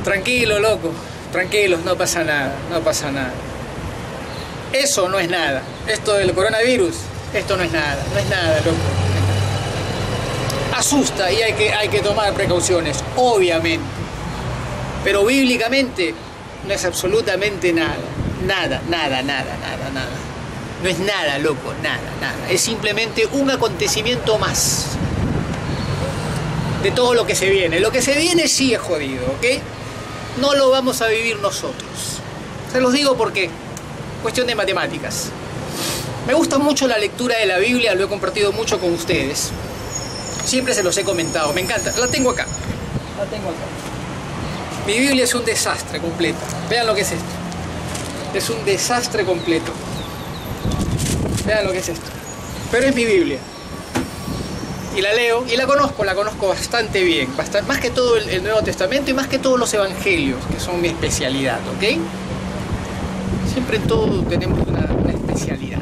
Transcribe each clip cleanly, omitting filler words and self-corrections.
Tranquilo, loco, tranquilos, no pasa nada, no pasa nada. Eso no es nada. Esto del coronavirus, esto no es nada, no es nada, loco. Asusta y hay que tomar precauciones, obviamente. Pero bíblicamente no es absolutamente nada. Nada, nada, nada, nada, nada. No es nada, loco, nada, nada. Es simplemente un acontecimiento más de todo lo que se viene. Lo que se viene sí es jodido, ¿ok? No lo vamos a vivir nosotros. Se los digo porque cuestión de matemáticas. Me gusta mucho la lectura de la Biblia, lo he compartido mucho con ustedes. Siempre se los he comentado, me encanta. La tengo acá. La tengo acá. Mi Biblia es un desastre completo. Vean lo que es esto. Es un desastre completo. Vean lo que es esto. Pero es mi Biblia. Y la leo y la conozco bastante bien. Más que todo el Nuevo Testamento y más que todos los Evangelios, que son mi especialidad, ¿ok? Siempre en todo tenemos una especialidad.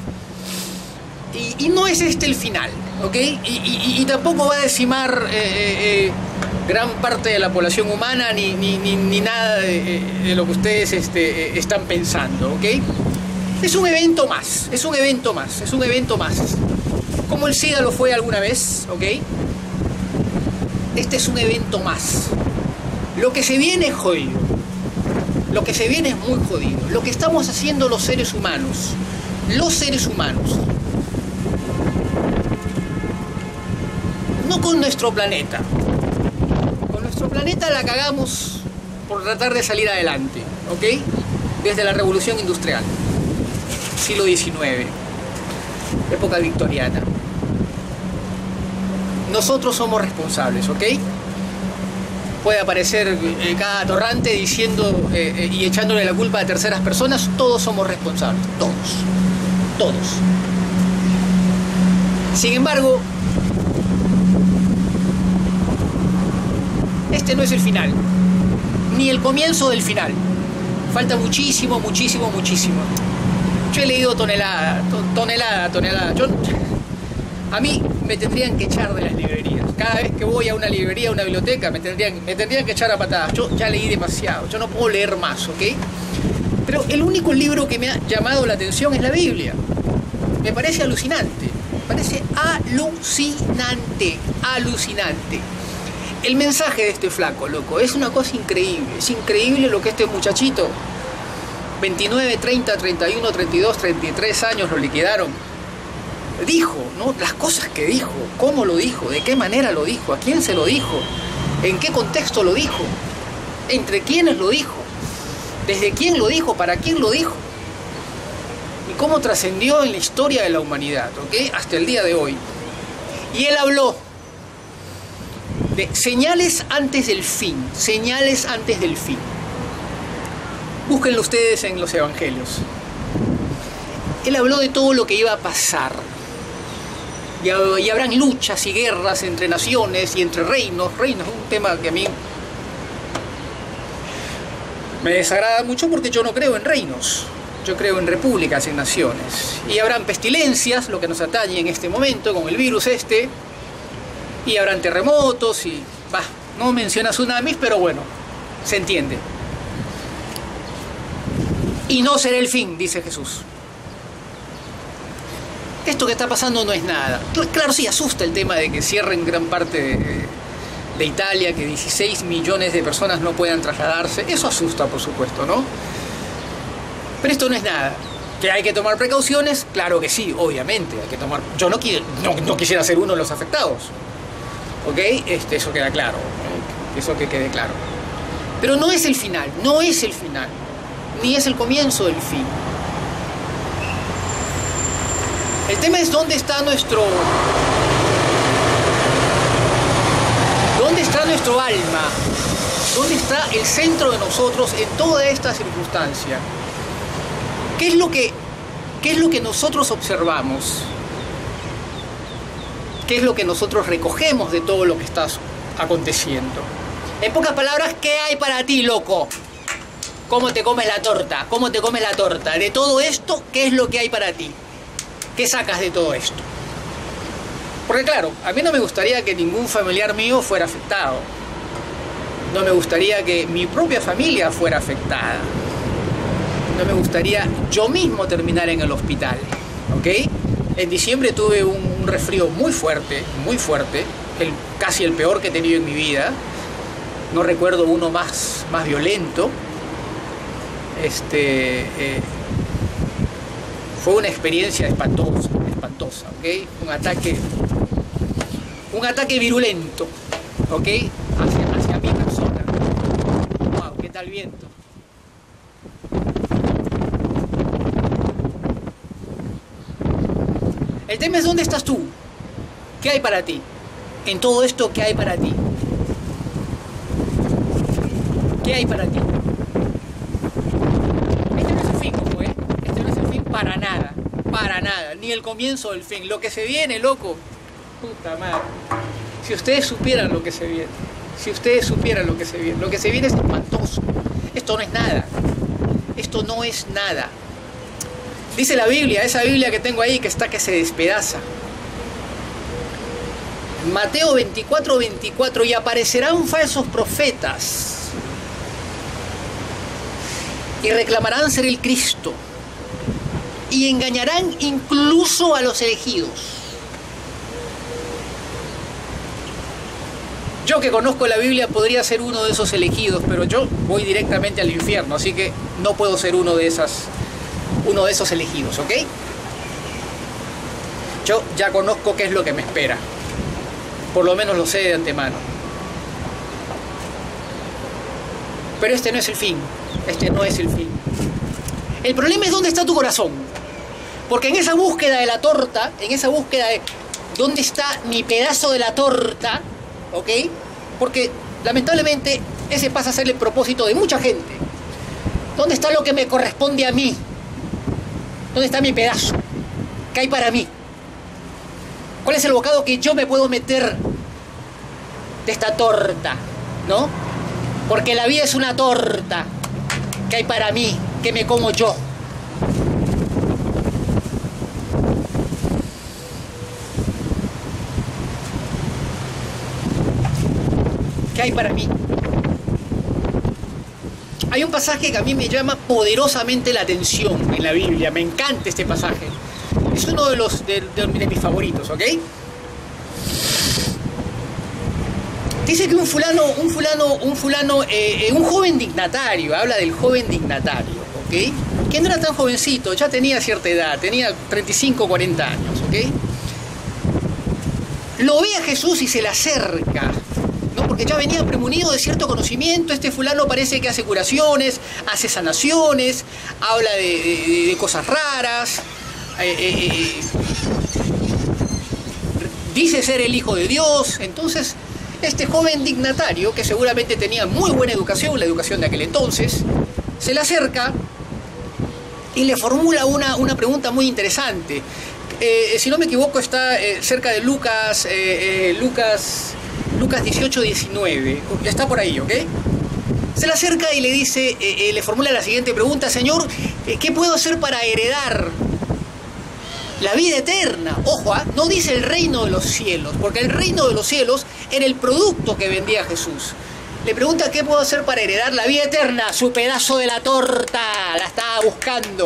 Y no es este el final, ¿ok? Y tampoco va a decimar gran parte de la población humana ni nada de lo que ustedes están pensando, ¿ok? Es un evento más, es un evento más, es un evento más. Como el SIDA lo fue alguna vez, ¿ok? Este es un evento más. Lo que se viene es jodido. Lo que se viene es muy jodido. Lo que estamos haciendo los seres humanos, no con nuestro planeta. Con nuestro planeta la cagamos por tratar de salir adelante, ¿ok? Desde la Revolución Industrial, siglo XIX, época victoriana. Nosotros somos responsables, ¿ok? Puede aparecer cada atorrante diciendo y echándole la culpa a terceras personas. Todos somos responsables, todos. Sin embargo, este no es el final, ni el comienzo del final. Falta muchísimo, muchísimo, muchísimo. Yo he leído tonelada. A mí me tendrían que echar de las librerías. Cada vez que voy a una librería, a una biblioteca, me tendrían que echar a patadas. Yo ya leí demasiado, yo no puedo leer más, ¿ok? Pero el único libro que me ha llamado la atención es la Biblia. Me parece alucinante, alucinante. El mensaje de este flaco, loco, es una cosa increíble. Es increíble lo que este muchachito, 29, 30, 31, 32, 33 años, lo liquidaron. Dijo, ¿no? Las cosas que dijo, cómo lo dijo, de qué manera lo dijo, a quién se lo dijo, en qué contexto lo dijo, entre quiénes lo dijo, desde quién lo dijo, para quién lo dijo, y cómo trascendió en la historia de la humanidad, ¿ok? Hasta el día de hoy. Y él habló de señales antes del fin, señales antes del fin. Búsquenlo ustedes en los evangelios. Él habló de todo lo que iba a pasar. Y habrán luchas y guerras entre naciones y entre reinos. Reinos es un tema que a mí me desagrada mucho porque yo no creo en reinos. Yo creo en repúblicas y en naciones. Y habrán pestilencias, lo que nos atañe en este momento con el virus este. Y habrán terremotos y... no menciona tsunamis, pero bueno, se entiende. Y no será el fin, dice Jesús. Esto que está pasando no es nada. Claro, sí, asusta el tema de que cierren gran parte de Italia, que 16 millones de personas no puedan trasladarse. Eso asusta, por supuesto, ¿no? Pero esto no es nada. ¿Que hay que tomar precauciones? Claro que sí, obviamente. Hay que tomar... Yo no quisiera ser uno de los afectados. ¿Ok? Eso queda claro. Eso que quede claro. Pero no es el final, no es el final. Ni es el comienzo del fin. El tema es dónde está nuestro alma, dónde está el centro de nosotros en toda esta circunstancia. ¿Qué es lo que nosotros observamos? ¿Qué es lo que nosotros recogemos de todo lo que está aconteciendo? En pocas palabras, ¿qué hay para ti, loco? ¿Cómo te comes la torta? ¿Cómo te comes la torta? De todo esto, ¿qué es lo que hay para ti? ¿Qué sacas de todo esto? Porque claro, a mí no me gustaría que ningún familiar mío fuera afectado. No me gustaría que mi propia familia fuera afectada. No me gustaría yo mismo terminar en el hospital, ¿ok? En diciembre tuve un resfrío muy fuerte, casi el peor que he tenido en mi vida. No recuerdo uno más violento. Fue una experiencia espantosa, ¿ok? Un ataque virulento, ¿ok? Hacia mi persona. Wow, ¿qué tal viento? El tema es ¿dónde estás tú? ¿Qué hay para ti? En todo esto, ¿qué hay para ti? ¿Qué hay para ti? Este no es el fin, loco, ¿eh? Este no es el fin para nada. Para nada. Ni el comienzo del fin. Lo que se viene, loco. Puta madre. Si ustedes supieran lo que se viene. Si ustedes supieran lo que se viene. Lo que se viene es espantoso. Esto no es nada. Esto no es nada. Dice la Biblia, esa Biblia que tengo ahí que se despedaza. Mateo 24:24, y aparecerán falsos profetas y reclamarán ser el Cristo y engañarán incluso a los elegidos. Yo que conozco la Biblia podría ser uno de esos elegidos, pero yo voy directamente al infierno, así que no puedo ser uno de esos elegidos, ¿ok? Yo ya conozco qué es lo que me espera. Por lo menos lo sé de antemano. Pero este no es el fin. Este no es el fin. El problema es dónde está tu corazón. Porque en esa búsqueda de la torta, en esa búsqueda de dónde está mi pedazo de la torta, ¿ok? Porque lamentablemente ese pasa a ser el propósito de mucha gente. ¿Dónde está lo que me corresponde a mí? ¿Dónde está mi pedazo? ¿Qué hay para mí? ¿Cuál es el bocado que yo me puedo meter de esta torta? ¿No? Porque la vida es una torta. ¿Qué hay para mí? ¿Qué me como yo? ¿Qué hay para mí? Hay un pasaje que a mí me llama poderosamente la atención en la Biblia. Me encanta este pasaje. Es uno de mis favoritos, ¿ok? Dice que un joven dignatario, habla del joven dignatario, ¿ok? Que no era tan jovencito, ya tenía cierta edad, tenía 35 o 40 años, ¿ok? Lo ve a Jesús y se le acerca, ¿no? Porque ya venía premunido de cierto conocimiento. Este fulano parece que hace curaciones, hace sanaciones, habla de cosas raras, dice ser el Hijo de Dios. Entonces este joven dignatario, que seguramente tenía muy buena educación, la educación de aquel entonces, se le acerca y le formula una pregunta muy interesante. Si no me equivoco está cerca de Lucas 18:19, está por ahí, ¿ok? Se le acerca y le dice, le formula la siguiente pregunta: Señor, ¿qué puedo hacer para heredar la vida eterna? Ojo, no dice el reino de los cielos, porque el reino de los cielos era el producto que vendía Jesús. Le pregunta qué puedo hacer para heredar la vida eterna, su pedazo de la torta. La estaba buscando.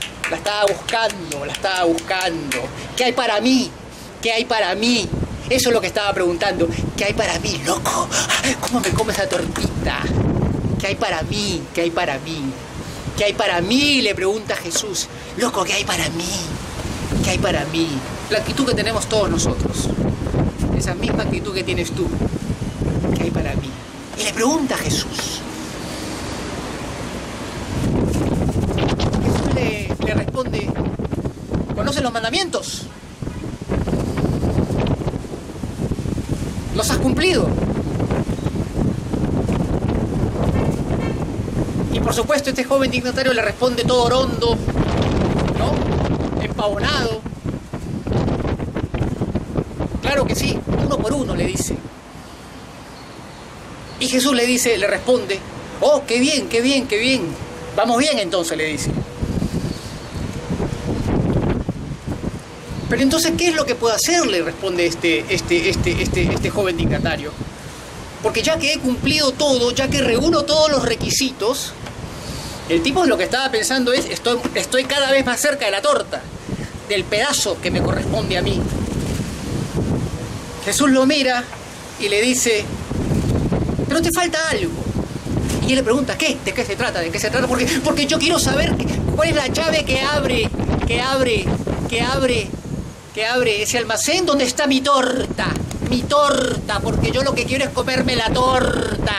¿Qué hay para mí? ¿Qué hay para mí? Eso es lo que estaba preguntando. ¿Qué hay para mí, loco? ¿Cómo me como esa tortita? ¿Qué hay para mí? ¿Qué hay para mí? ¿Qué hay para mí? Le pregunta Jesús. Loco, ¿qué hay para mí? ¿Qué hay para mí? La actitud que tenemos todos nosotros. Esa misma actitud que tienes tú. ¿Qué hay para mí? Y le pregunta a Jesús. Jesús le responde: ¿conoces los mandamientos? ¿Los has cumplido? Y por supuesto este joven dignatario le responde todo orondo, ¿no? Empavonado. Claro que sí, uno por uno, le dice. Y Jesús le responde: oh, qué bien, qué bien, qué bien. Vamos bien entonces, le dice. Pero entonces, ¿qué es lo que puedo hacer?, le responde este joven dignatario. Porque ya que he cumplido todo, ya que reúno todos los requisitos, el tipo lo que estaba pensando es, estoy cada vez más cerca de la torta, del pedazo que me corresponde a mí. Jesús lo mira y le dice, pero te falta algo. Y él le pregunta, ¿qué? ¿De qué se trata? ¿De qué se trata? Porque yo quiero saber cuál es la llave que abre ese almacén donde está mi torta, porque yo lo que quiero es comerme la torta.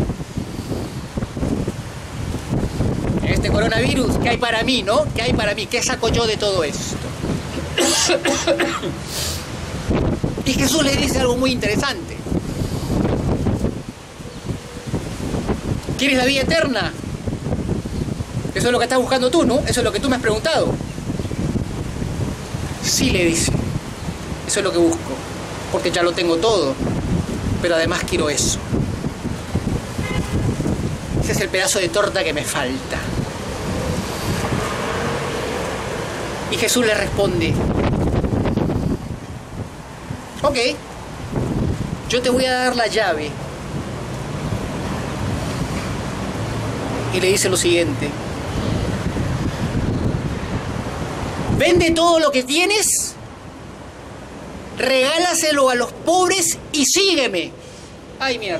Este coronavirus, ¿qué hay para mí, no? ¿Qué hay para mí? ¿Qué saco yo de todo esto? Y Jesús le dice algo muy interesante. ¿Quieres la vida eterna? Eso es lo que estás buscando tú, ¿no? Eso es lo que tú me has preguntado. Sí, le dice. Eso es lo que busco. Porque ya lo tengo todo. Pero además quiero eso. Ese es el pedazo de torta que me falta. Y Jesús le responde, ok, yo te voy a dar la llave. Y le dice lo siguiente, vende todo lo que tienes, regálaselo a los pobres y sígueme. Ay, mierda.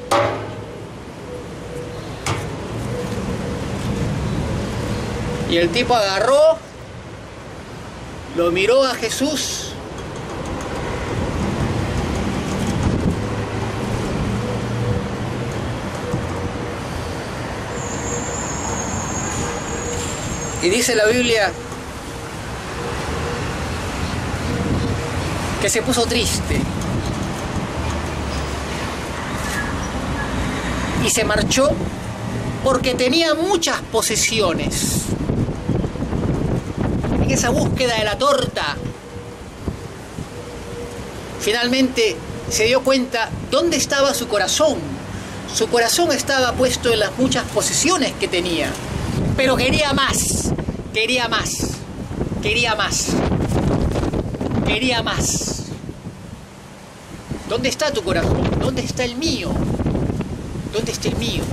Y el tipo agarró, lo miró a Jesús y dice la Biblia que se puso triste y se marchó porque tenía muchas posesiones. En esa búsqueda de la torta, finalmente se dio cuenta dónde estaba su corazón. Su corazón estaba puesto en las muchas posesiones que tenía, pero quería más, quería más, quería más, quería más. ¿Dónde está tu corazón? ¿Dónde está el mío? ¿Dónde está el mío?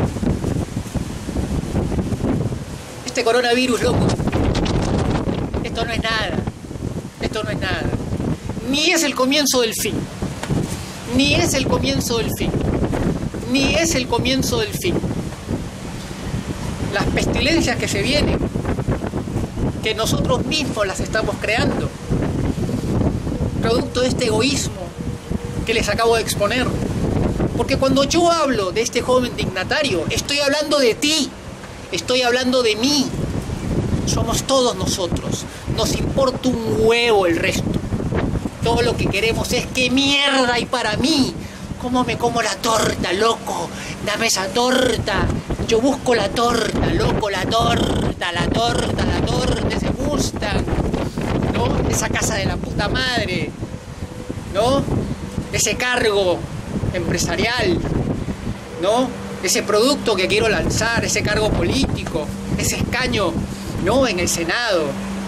Este coronavirus, loco, esto no es nada, esto no es nada. Ni es el comienzo del fin, ni es el comienzo del fin, ni es el comienzo del fin. Las pestilencias que se vienen, que nosotros mismos las estamos creando, producto de este egoísmo que les acabo de exponer. Porque cuando yo hablo de este joven dignatario, estoy hablando de ti, estoy hablando de mí. Somos todos nosotros, nos importa un huevo el resto. Todo lo que queremos es qué mierda hay para mí. ¿Cómo me como la torta, loco? Dame esa torta. Yo busco la torta, loco, la torta, la torta, la torta, ese Mustang, ¿no? Esa casa de la puta madre, ¿no? Ese cargo empresarial, ¿no? Ese producto que quiero lanzar, ese cargo político, ese escaño, ¿no? En el Senado.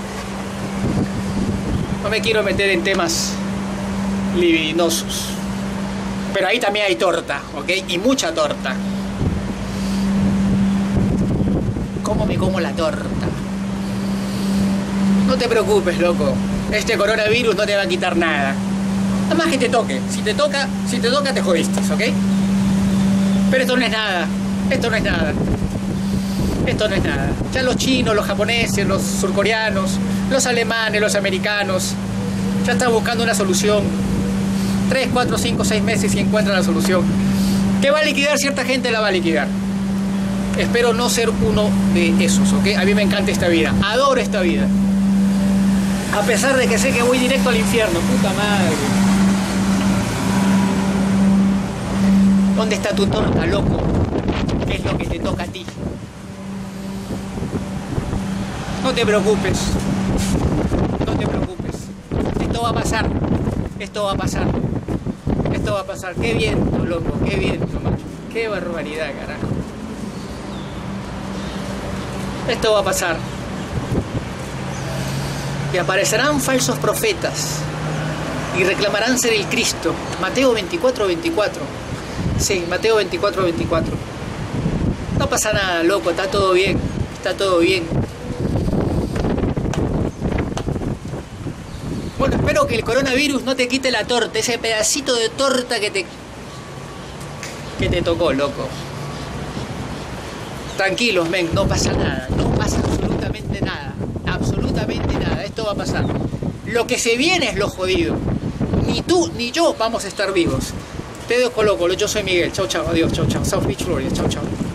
No me quiero meter en temas libidinosos, pero ahí también hay torta, ¿ok? Y mucha torta. ¿Cómo me como la torta? No te preocupes, loco. Este coronavirus no te va a quitar nada. Nada más que te toque. Si te toca, te jodiste, ¿ok? Pero esto no es nada. Esto no es nada. Esto no es nada. Ya los chinos, los japoneses, los surcoreanos, los alemanes, los americanos, ya están buscando una solución. 3, 4, 5, 6 meses y encuentran la solución. ¿Qué va a liquidar? Cierta gente la va a liquidar. Espero no ser uno de esos, ¿ok? A mí me encanta esta vida. Adoro esta vida. A pesar de que sé que voy directo al infierno. Puta madre. ¿Dónde está tu torta, loco? ¿Qué es lo que te toca a ti? No te preocupes. No te preocupes. Esto va a pasar. Esto va a pasar. Esto va a pasar. Qué viento, loco. Qué viento, macho. Qué barbaridad, carajo. Esto va a pasar. Y aparecerán falsos profetas y reclamarán ser el Cristo. Mateo 24:24. Sí, Mateo 24, 24. No pasa nada, loco, está todo bien. Está todo bien. Bueno, espero que el coronavirus no te quite la torta, ese pedacito de torta que te tocó, loco. Tranquilos, men, no pasa nada, no pasa absolutamente nada, absolutamente nada, esto va a pasar. Lo que se viene es lo jodido. Ni tú ni yo vamos a estar vivos. Te dejo, loco, yo soy Miguel, chau chau, adiós, chau chau, South Beach, Florida, chau chau.